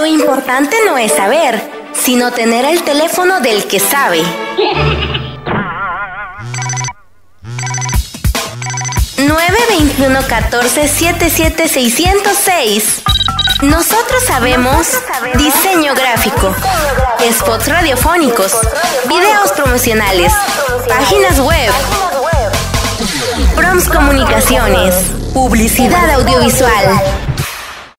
Lo importante no es saber, sino tener el teléfono del que sabe. 921-14-77-606. Nosotros sabemos diseño gráfico, spots radiofónicos, videos promocionales, páginas web, proms comunicaciones, publicidad audiovisual.